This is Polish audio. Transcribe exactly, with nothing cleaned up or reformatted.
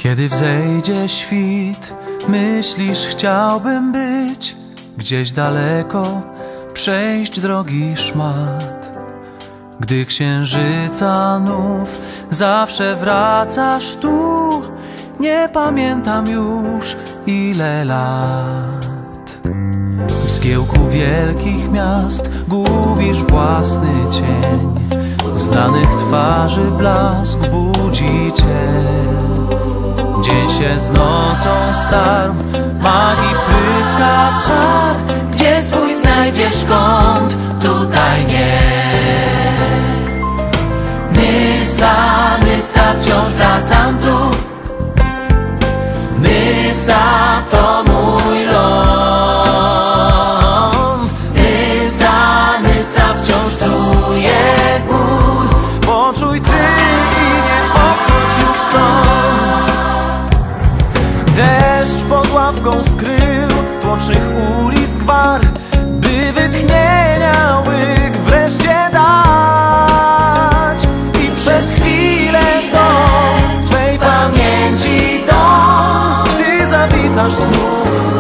Kiedy wzejdzie świt, myślisz, chciałbym być gdzieś daleko, przejść drogi szmat. Gdy księżyca nów zawsze wracasz tu, nie pamiętam już ile lat. W zgiełku wielkich miast gubisz własny cień, znanych twarzy blask budzi cię. Dzień się z nocą starł, magii pryska czar. Gdzie swój znajdziesz kąt, tutaj nie. Nysa, Nysa, wciąż wracam tu. Nysa to mój ląd. Nysa, Nysa, wciąż czuję ból. Poczuj ty i nie odchodź już stąd. Deszcz pod ławką skrył tłocznych ulic gwar, by wytchnienia łyk wreszcie dać. I przez chwilę to w twej pamięci dom, ty zawitasz znów.